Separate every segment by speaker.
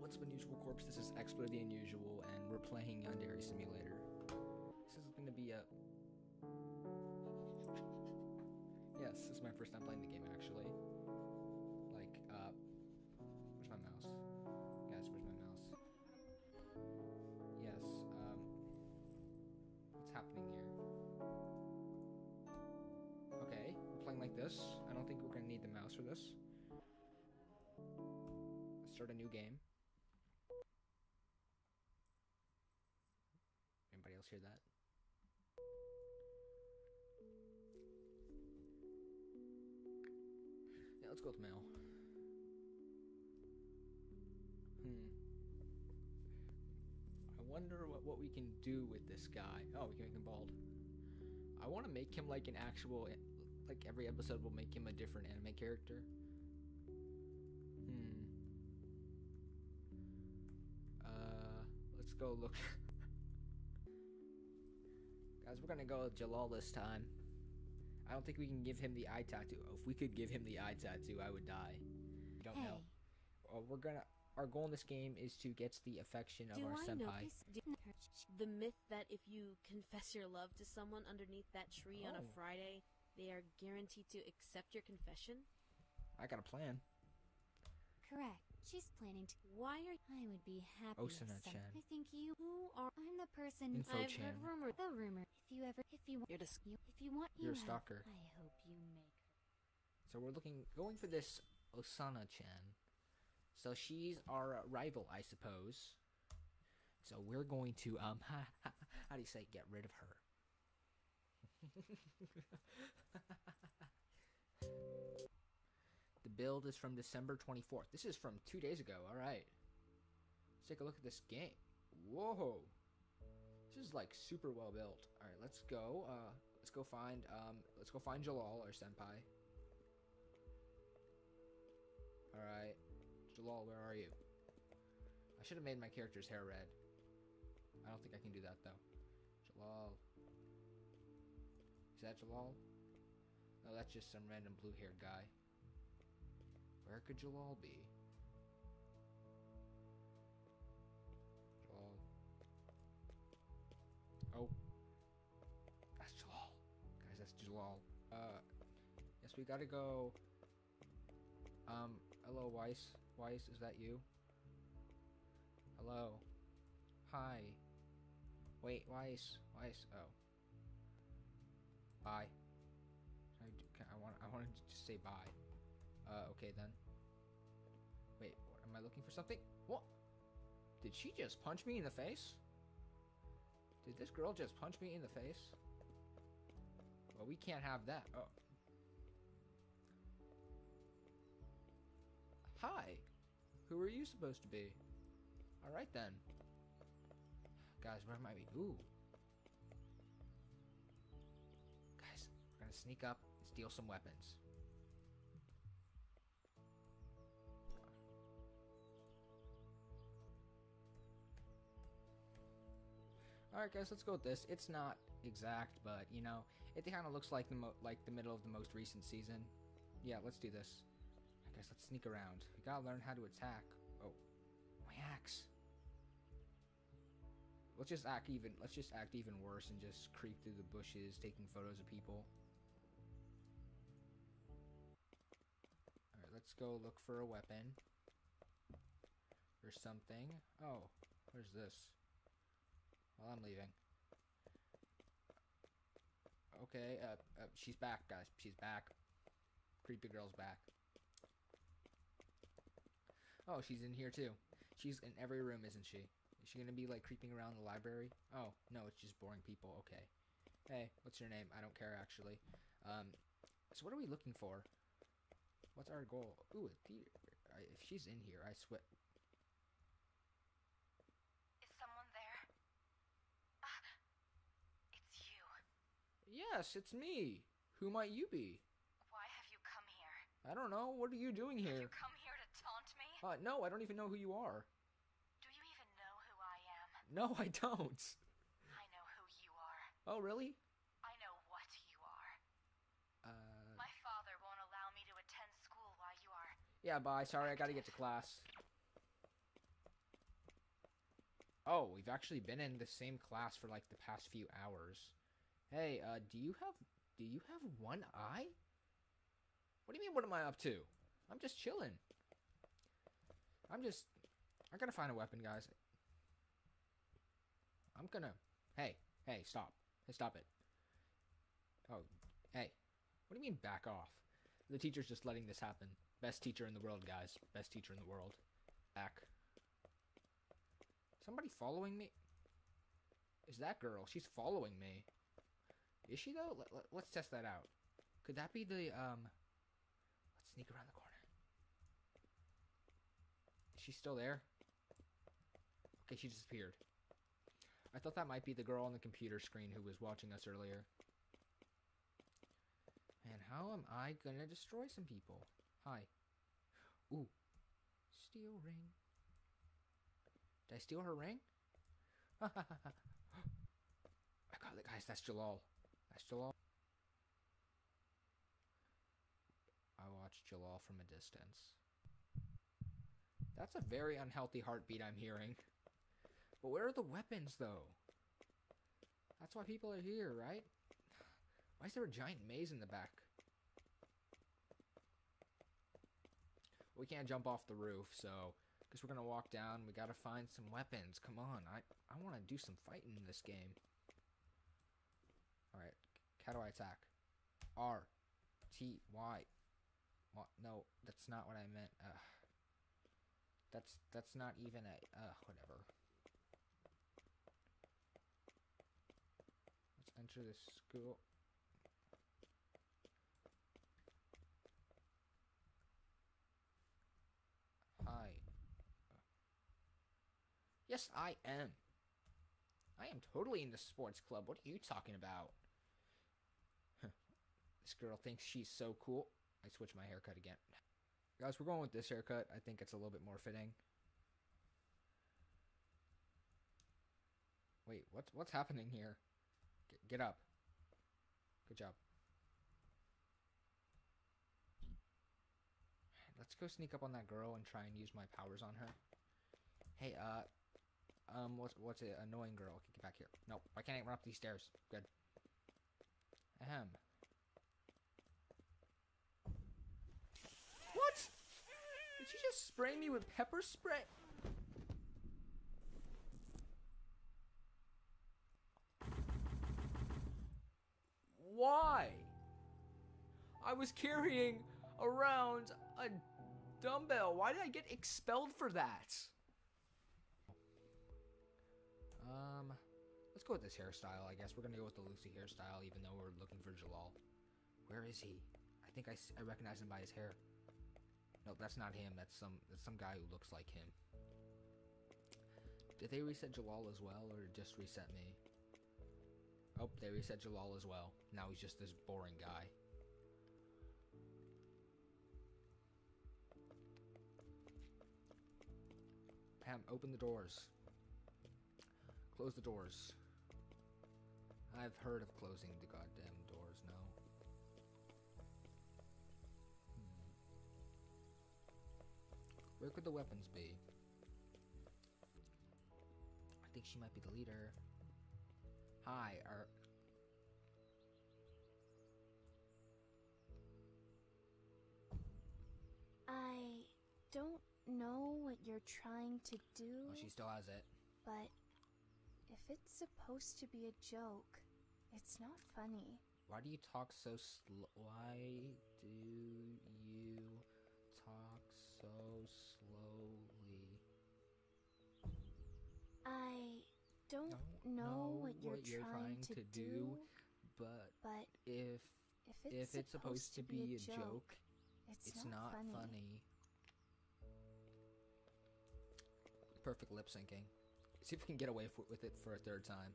Speaker 1: What's up, Unusual Corps? This is Exploit the Unusual, and we're playing Yandere Simulator. This is going to be a... Yes, this is my first time playing the game, actually. Like, where's my mouse? Guys, where's my mouse? Yes, what's happening here? Okay, we're playing like this. I don't think we're going to need the mouse for this. Let's start a new game. Anybody else hear that? Yeah, let's go with mail. I wonder what we can do with this guy. Oh, we can make him bald. I want to make him like an actual, like every episode will make him a different anime character. Let's go look. Guys, we're gonna go with Jalal this time. I don't think we can give him the eye tattoo. Oh, if we could give him the eye tattoo, I would die. Don't know. Our goal in this game is to get the affection of our senpai.
Speaker 2: The myth that if you confess your love to someone underneath that tree on a Friday, they are guaranteed to accept your confession?
Speaker 1: I got a plan.
Speaker 3: Correct. She's planning to.
Speaker 2: Why are
Speaker 3: I would be happy.
Speaker 1: Osuna-chan.
Speaker 3: I think you.
Speaker 2: Who are?
Speaker 3: I'm the person.
Speaker 2: I've heard rumors.
Speaker 3: The rumor. If you want. If you want.
Speaker 1: You're a stalker.
Speaker 3: I hope you make her.
Speaker 1: So we're going for this Osuna-chan. So she's our rival, I suppose. So we're going to how do you say get rid of her? The build is from December 24th. This is from 2 days ago. All right. Let's take a look at this game. Whoa. This is like super well built. All right, let's go. Let's go find Jalal, our senpai. All right. Jalal, where are you? I should have made my character's hair red. I don't think I can do that though. Jalal. Is that Jalal? No, that's just some random blue-haired guy. Where could Jalal be? Jalal. Oh. That's Jalal. Guys, that's Jalal. Yes, we gotta go. Hello, Weiss. Weiss, is that you? Hello. Hi. Wait, Weiss. Weiss. Oh. Bye. I want to just say bye. Okay then. Wait, what, am I looking for something? What? Did she just punch me in the face? Did this girl just punch me in the face? Well, we can't have that. Oh. Hi. Who are you supposed to be? Alright then. Guys, where might we? Ooh. Guys, we're gonna sneak up and steal some weapons. Alright guys, let's go with this. It's not exact, but you know, it kind of looks like the middle of the most recent season. Yeah, let's do this. Alright guys, let's sneak around. We gotta learn how to attack. Oh, my axe. Let's just act even worse and just creep through the bushes, taking photos of people. Alright, let's go look for a weapon. Or something. Oh, where's this? Well, I'm leaving. Okay, she's back, guys. She's back. Creepy girl's back. Oh, she's in here too. She's in every room, isn't she? Is she gonna be like creeping around the library? Oh, no, it's just boring people. Okay. Hey, what's your name? I don't care actually. So what are we looking for? What's our goal? Ooh, a theater. If she's in here, I swear.
Speaker 4: Is someone there? It's you.
Speaker 1: Yes, it's me. Who might you be?
Speaker 4: Why have you come here?
Speaker 1: I don't know. What are you doing here?
Speaker 4: You come here to taunt me?
Speaker 1: No, I don't even know who you are.
Speaker 4: Do you even know who I am?
Speaker 1: No, I don't.
Speaker 4: I know who you are.
Speaker 1: Oh, really?
Speaker 4: I know what you are. My father won't allow me to attend school while you are...
Speaker 1: Yeah, bye. Sorry, I gotta get to class. Oh, we've actually been in the same class for like the past few hours. Hey, do you have one eye? What do you mean, what am I up to? I'm just chilling. I gotta find a weapon, guys. Hey, stop. Hey, stop it. Oh, hey. What do you mean, back off? The teacher's just letting this happen. Best teacher in the world, guys. Best teacher in the world. Back. Somebody following me? Is that girl? She's following me. Is she, though? Let's test that out. Could that be the, Let's sneak around the corner. Is she still there? Okay, she disappeared. I thought that might be the girl on the computer screen who was watching us earlier. And how am I gonna destroy some people? Hi. Ooh. Steal ring. Did I steal her ring? I got it, guys. That's Jalal. That's Jalal. I watched Jalal from a distance. That's a very unhealthy heartbeat I'm hearing. But where are the weapons, though? That's why people are here, right? Why is there a giant maze in the back? We can't jump off the roof, so guess we're gonna walk down. We gotta find some weapons. Come on, I want to do some fighting in this game. All right, how do I attack? R, T, Y. What? No, that's not what I meant. That's not even a whatever. Let's enter this school. Hi. Yes, I am. I am totally in the sports club. What are you talking about? This girl thinks she's so cool. I switched my haircut again. Guys, we're going with this haircut. I think it's a little bit more fitting. Wait, what's happening here? Get up. Good job. Let's go sneak up on that girl and try and use my powers on her. Hey, what's it? Annoying girl. Get back here. Nope, I can't run up these stairs. Good. Ahem. What? Did she just spray me with pepper spray? Why? I was carrying around a dumbbell. Why did I get expelled for that? Let's go with this hairstyle, I guess. We're gonna go with the Lucy hairstyle, even though we're looking for Jalal. Where is he? I think I recognize him by his hair. No, that's not him. That's some guy who looks like him. Did they reset Jalal as well, or just reset me? Oh, they reset Jalal as well. Now he's just this boring guy. Pam, open the doors. Close the doors. I've heard of closing the goddamn doors, no. Where could the weapons be? I think she might be the leader. Hi,
Speaker 3: I don't know what you're trying to do.
Speaker 1: Oh, she still has it.
Speaker 3: But if it's supposed to be a joke, it's not funny.
Speaker 1: Why do you talk so slow? Why do you talk so slowly?
Speaker 3: I don't know what you're trying to do,
Speaker 1: but
Speaker 3: if
Speaker 1: it's supposed to be a joke, it's not funny. Perfect lip syncing. See if we can get away with it for a third time.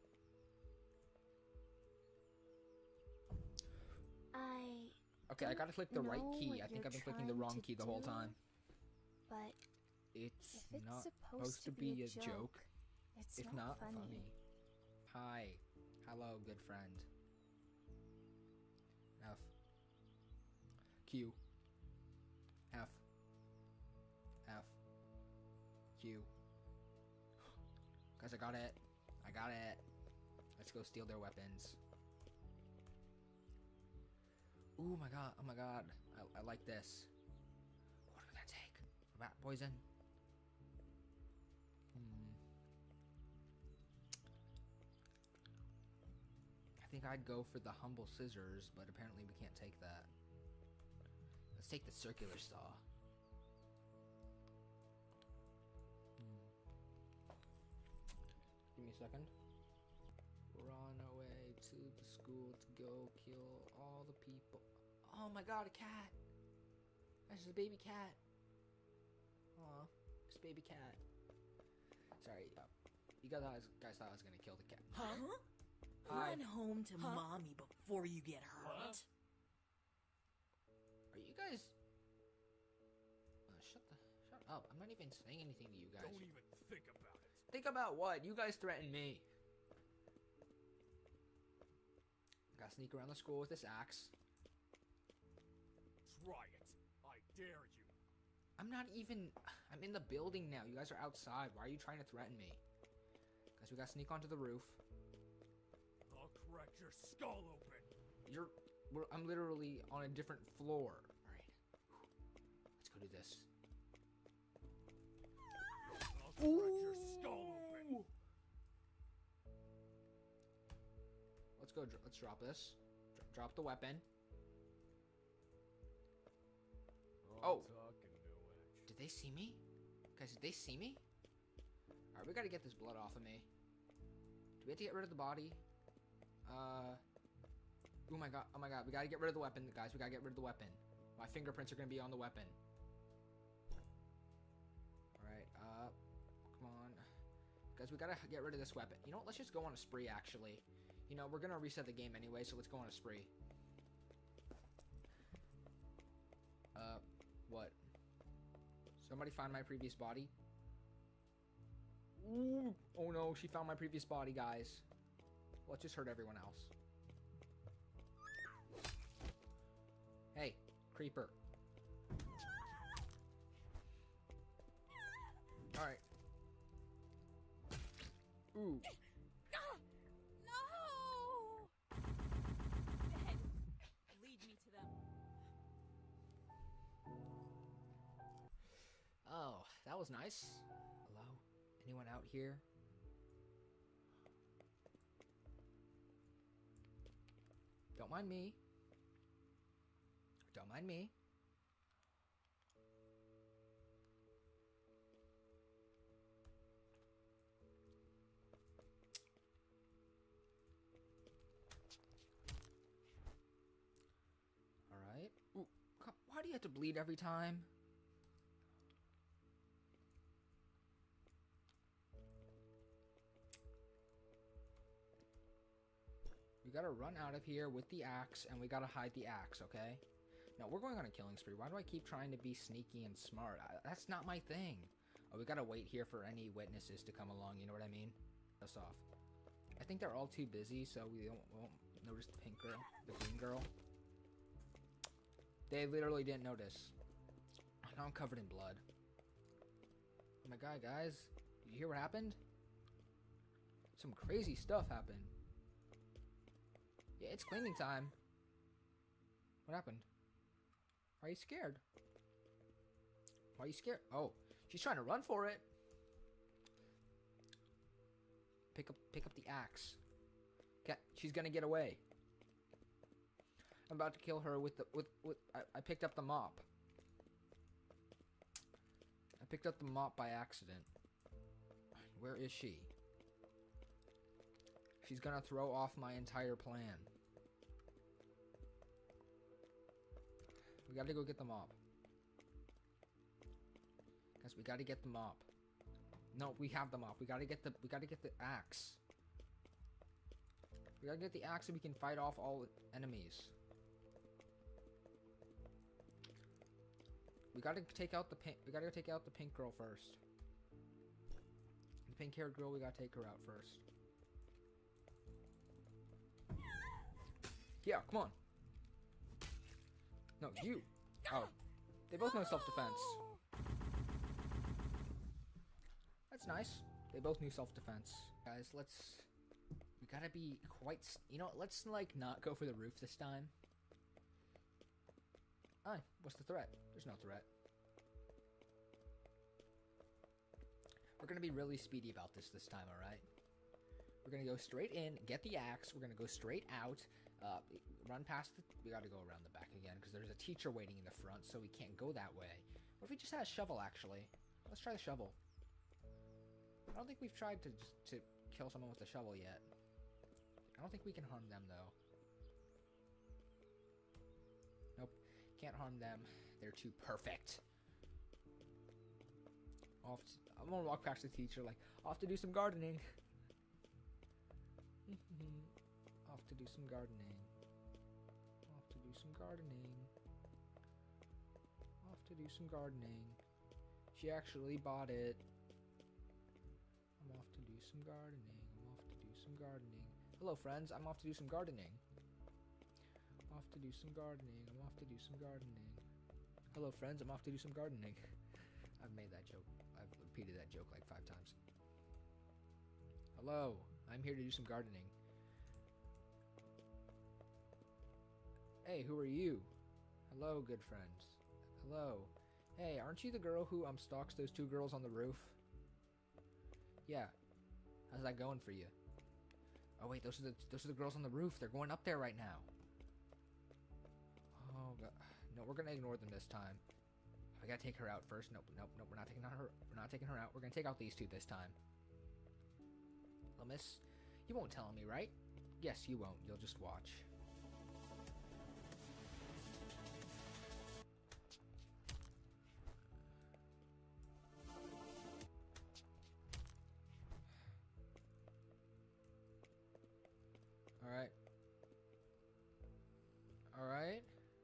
Speaker 1: Okay, I gotta click the right key. I think I've been clicking the wrong key the whole time.
Speaker 3: But
Speaker 1: it's not supposed to be a joke. It's not funny. Hi. Hello, good friend. F. Q. F. F. Q. Guys, I got it. I got it. Let's go steal their weapons. Oh my god. Oh my god. I like this. What are we gonna take? Rat poison? I think I'd go for the humble scissors, but apparently we can't take that. Let's take the circular saw. Give me a second. Run away to the school to go kill all the people. Oh my god, a cat! That's a baby cat. Aw, this baby cat. Sorry, you guys thought I was gonna kill the cat.
Speaker 5: Huh? Run home to mommy before you get hurt.
Speaker 1: Are you guys... shut up. I'm not even saying anything to you guys.
Speaker 6: Don't even think about it.
Speaker 1: Think about what? You guys threatened me. Gotta sneak around the school with this axe.
Speaker 6: Try it. I dare you.
Speaker 1: I'm not even... I'm in the building now. You guys are outside. Why are you trying to threaten me? Guys, we gotta sneak onto the roof.
Speaker 6: I'll crack your skull open.
Speaker 1: I'm literally on a different floor. Alright. Let's go do this.
Speaker 6: I'll crack your skull open.
Speaker 1: Let's go. Let's drop this. Drop the weapon. Oh. Did they see me? Guys, did they see me? Alright, we gotta get this blood off of me. Do we have to get rid of the body? Oh my god, we gotta get rid of the weapon, guys. We gotta get rid of the weapon. My fingerprints are gonna be on the weapon. Alright, come on. Guys, we gotta get rid of this weapon. You know what, let's just go on a spree, actually. You know, we're gonna reset the game anyway, so let's go on a spree. What? Somebody find my previous body? Ooh. Oh no, she found my previous body, guys. Let's just hurt everyone else. Hey, creeper. Alright. Ooh.
Speaker 2: No! Ed, lead me to them.
Speaker 1: Oh, that was nice. Hello? Anyone out here? Don't mind me. Don't mind me. Alright. Ooh, why do you have to bleed every time? We gotta run out of here with the axe, and we gotta hide the axe, okay? No, we're going on a killing spree. Why do I keep trying to be sneaky and smart? That's not my thing. Oh, we gotta wait here for any witnesses to come along, you know what I mean? Us off. I think they're all too busy, so we won't notice the pink girl, the green girl. They literally didn't notice. Now I'm covered in blood. Oh my god, guys. Did you hear what happened? Some crazy stuff happened. Yeah, it's cleaning time. What happened? Why are you scared? Why are you scared? Oh, she's trying to run for it. Pick up the axe. Okay, she's gonna get away. I'm about to kill her with I picked up the mop. I picked up the mop by accident. Where is she? She's gonna throw off my entire plan. We gotta go get the mop. Guys, we gotta get the mop. No, we have the mop. We gotta get the axe. We gotta get the axe so we can fight off all enemies. We gotta take out the pink. We gotta take out the pink girl first. The pink-haired girl. We gotta take her out first. Yeah, come on. No, you. Oh, they both know self-defense. That's nice. They both knew self-defense. Guys, we gotta be quite, you know, let's like not go for the roof this time. What's the threat? There's no threat. We're gonna be really speedy about this time, alright? We're gonna go straight in, get the axe, we're gonna go straight out, run past we gotta go around the back again, because there's a teacher waiting in the front, so we can't go that way. What if we just had a shovel, actually? Let's try the shovel. I don't think we've tried to kill someone with a shovel yet. I don't think we can harm them, though. Nope. Can't harm them. They're too perfect. I'm gonna walk past the teacher like, off to do some gardening. Off to do some gardening. Off to do some gardening. Off to do some gardening. She actually bought it. I'm off to do some gardening. I'm off to do some gardening. Hello, friends. I'm off to do some gardening. Off to do some gardening. I'm off to do some gardening. Hello, friends. I'm off to do some gardening. I've made that joke. I've repeated that joke like 5 times. Hello. I'm here to do some gardening. Hey, who are you? Hello, good friends. Hello. Hey, aren't you the girl who stalks those 2 girls on the roof? Yeah. How's that going for you? Oh wait, those are the girls on the roof. They're going up there right now. Oh god. No, we're gonna ignore them this time. We gotta take her out first. Nope, we're not taking her. We're not taking her out. We're gonna take out these 2 this time. Well, miss, you won't tell me, right? Yes, you won't. You'll just watch. Alright. Alright.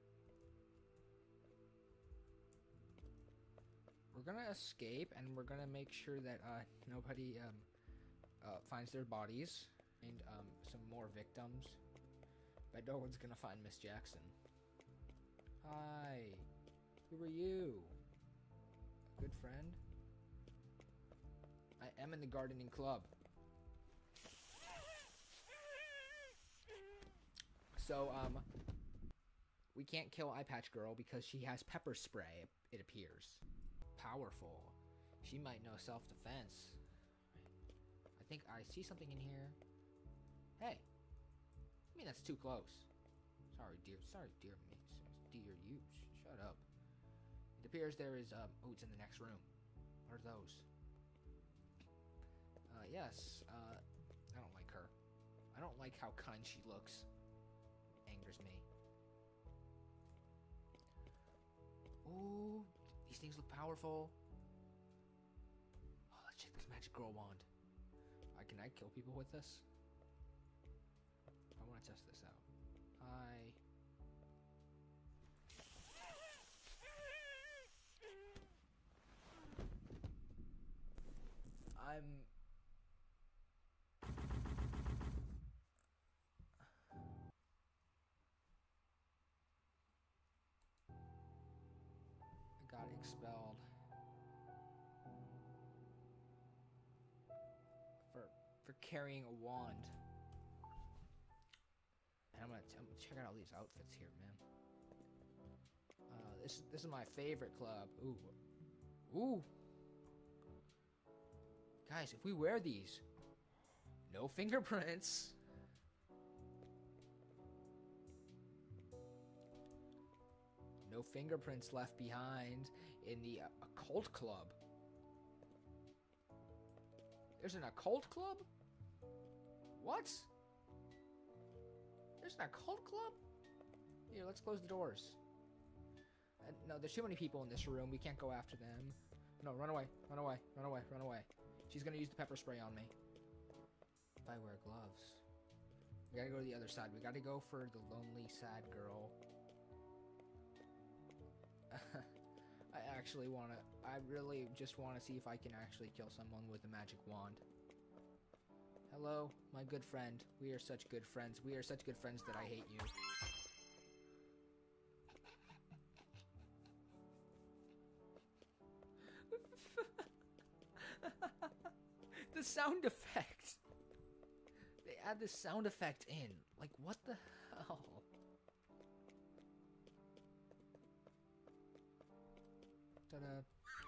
Speaker 1: We're gonna escape, and we're gonna make sure that nobody finds their bodies and some more victims. But no one's gonna find Miss Jackson. Hi. Who are you? A good friend? I am in the gardening club. So, we can't kill Eye Patch Girl because she has pepper spray, it appears. Powerful. She might know self-defense. I think I see something in here. Hey. I mean, that's too close. Sorry, dear me. Dear you. Shut up. It appears there is, oh, it's in the next room. What are those? Yes, I don't like her. I don't like how kind she looks. Angers me. Ooh, these things look powerful. Oh, let's check this magic girl wand. Can I kill people with this? I want to test this out. Hi. I got expelled. For carrying a wand. And I'm gonna check out all these outfits here, man. This is my favorite club. Ooh. Guys, if we wear these, no fingerprints. No fingerprints left behind in the occult club. There's an occult club? What? There's an occult club? Here, let's close the doors. No, there's too many people in this room. We can't go after them. No, run away. Run away. Run away. Run away. She's gonna use the pepper spray on me. If I wear gloves. We gotta go to the other side. We gotta go for the lonely, sad girl. I really just wanna see if I can actually kill someone with a magic wand. Hello, my good friend. We are such good friends. We are such good friends that I hate you. The sound effect. They add this sound effect in. Like, what the hell? Ta-da.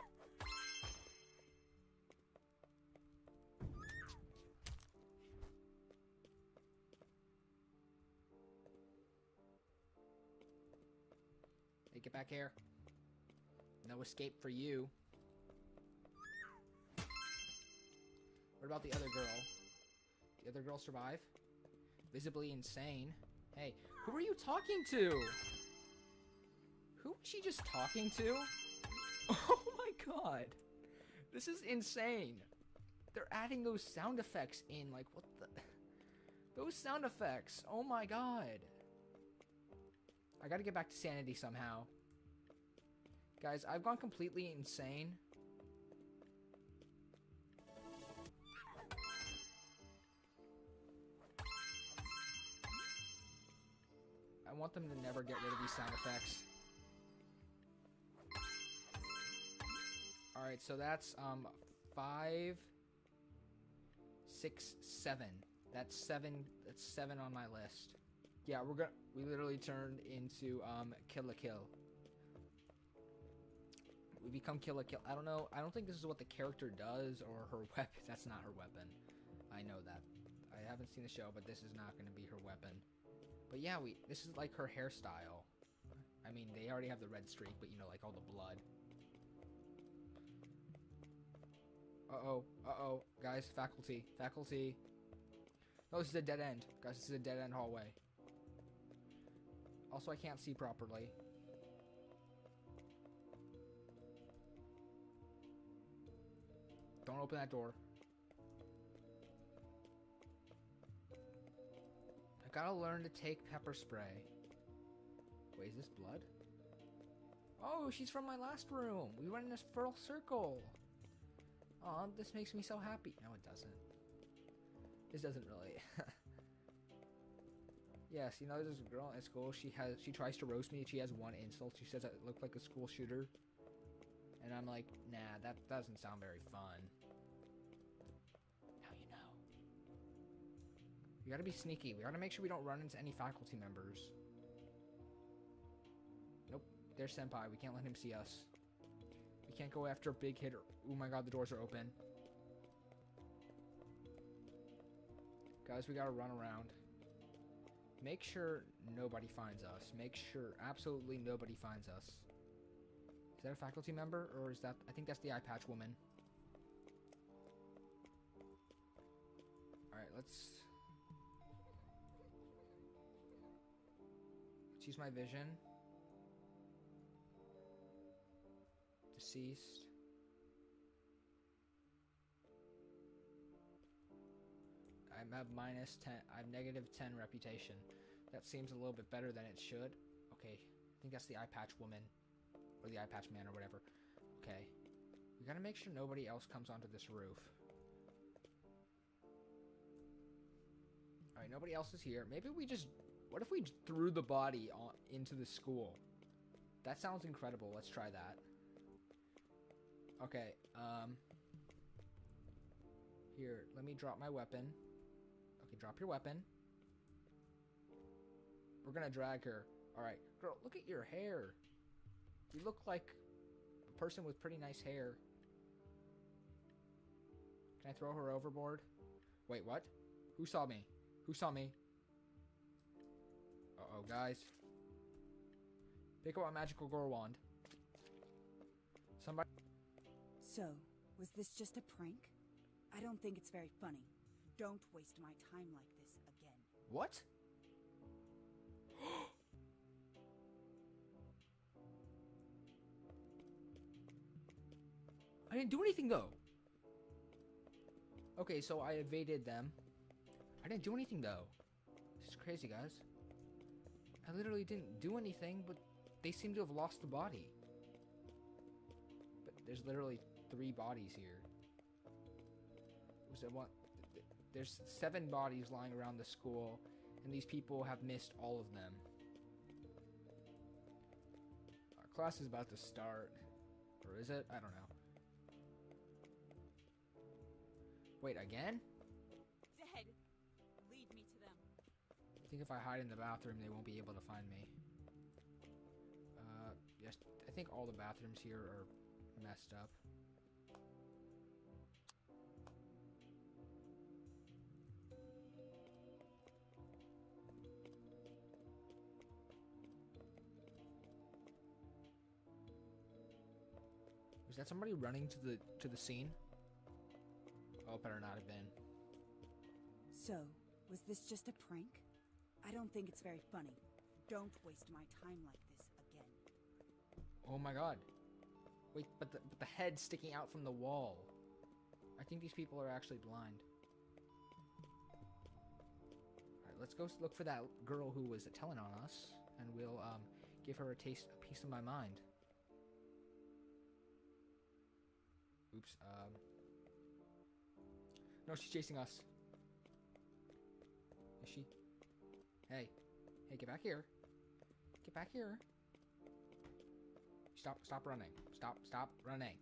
Speaker 1: Hey, get back here. No escape for you. What about the other girl? The other girl survive? Visibly insane. Hey, who are you talking to? Who was she just talking to? Oh my god. This is insane. They're adding those sound effects in. Like, what the... Those sound effects. Oh my god. I gotta get back to sanity somehow. Guys, I've gone completely insane. I want them to never get rid of these sound effects. Alright, so that's 5, 6, 7. That's 7 on my list. Yeah, we literally turned into Kill la Kill. We become Kill la Kill. I don't know. I don't think this is what the character does or her weapon. That's not her weapon. I know that. I haven't seen the show, but this is not going to be her weapon. But yeah, this is like her hairstyle. I mean, they already have the red streak, but you know, like all the blood. Uh-oh. Uh-oh. Guys, faculty. Faculty. No, this is a dead end. Guys, this is a dead end hallway. Also, I can't see properly. Don't open that door. I gotta learn to take pepper spray. Wait, is this blood? Oh, she's from my last room. We went in a full circle. Aw, this makes me so happy. No, it doesn't. This doesn't really. Yes, you know, there's a girl at school. She tries to roast me. She has one insult. She says I look like a school shooter. And I'm like, nah, that doesn't sound very fun. Now you know. We gotta be sneaky. We gotta make sure we don't run into any faculty members. Nope. There's Senpai. We can't let him see us. We can't go after a big hitter. Oh my god, the doors are open. Guys, we gotta run around. Make sure nobody finds us. Make sure absolutely nobody finds us. Is that a faculty member? Or is that... I think that's the eye patch woman. Alright, let's use my vision. Deceased. I have minus 10. I have negative 10 reputation. That seems a little bit better than it should. Okay, I think that's the eye patch woman. Or the eye patch man or whatever. Okay. We gotta make sure nobody else comes onto this roof. Alright, nobody else is here. Maybe we just... What if we threw the body into the school? That sounds incredible. Let's try that. Okay, here, let me drop my weapon. Okay, drop your weapon. We're gonna drag her. Alright, girl, look at your hair. You look like a person with pretty nice hair. Can I throw her overboard? Wait, what? Who saw me? Who saw me? Uh-oh, guys. Pick up a magical gore wand. Somebody...
Speaker 5: So, was this just a prank? I don't think it's very funny. Don't waste my time like this again.
Speaker 1: What? I didn't do anything though. Okay, so I evaded them. I didn't do anything though. This is crazy, guys. I literally didn't do anything, but they seem to have lost the body. But there's literally 3 bodies here. Was there one? There's 7 bodies lying around the school, and these people have missed all of them. Our class is about to start. Or is it? I don't know. Wait, again?
Speaker 5: Dead. Lead me to them.
Speaker 1: I think if I hide in the bathroom, they won't be able to find me. Yes, I think all the bathrooms here are messed up. Was that somebody running to the scene? Oh, better not have been.
Speaker 5: So, was this just a prank? I don't think it's very funny. Don't waste my time like this again.
Speaker 1: Oh my god. Wait, but the head sticking out from the wall. I think these people are actually blind. Alright, let's go look for that girl who was telling on us, and we'll give her a piece of my mind. Oops, no, she's chasing us. Is she? Hey, get back here. Get back here. Stop running. Stop running.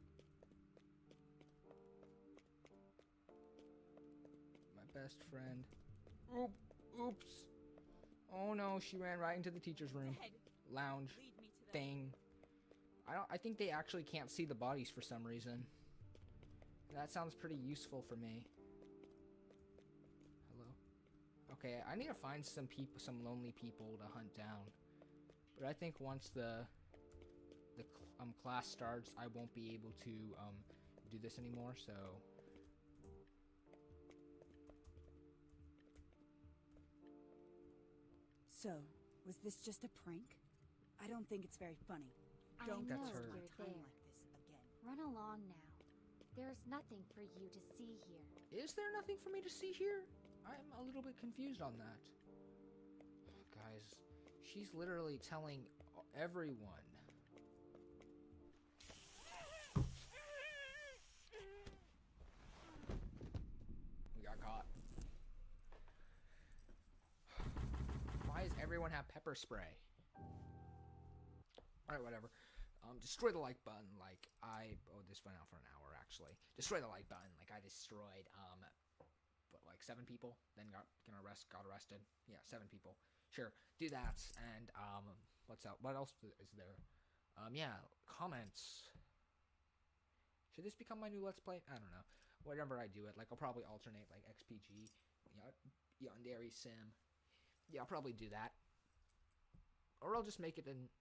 Speaker 1: My best friend. Oops. Oh no, she ran right into the teacher's room. Lounge. Thing. I think they actually can't see the bodies for some reason. That sounds pretty useful for me. Hello? Okay, I need to find some lonely people to hunt down. But I think once the class starts, I won't be able to do this anymore, so...
Speaker 5: So, was this just a prank? I don't think it's very funny. Don't
Speaker 1: That's
Speaker 5: waste
Speaker 1: her.
Speaker 5: my
Speaker 3: You're
Speaker 5: time
Speaker 3: there.
Speaker 5: like this again.
Speaker 3: Run along now. There's nothing for you to see here.
Speaker 1: Is there nothing for me to see here? I'm a little bit confused on that. Guys, she's literally telling everyone. We got caught. Why does everyone have pepper spray? Alright, whatever. Destroy the like button like oh, this went out for an hour actually. Destroy the like button like I destroyed what, like 7 people, then got arrested. Yeah, 7 people. Sure, do that. And what else is there? Yeah, comments. Should this become my new Let's Play? I don't know. Whenever I do it, like I'll probably alternate like XPG, Yandere Sim. Yeah, I'll probably do that. Or I'll just make it in.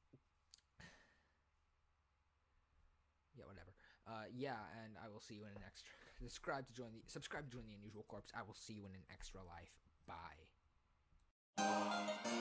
Speaker 1: Yeah, whatever. Yeah, and I will see you in an extra. Subscribe to join the Unusual Corpse. I will see you in an extra life. Bye.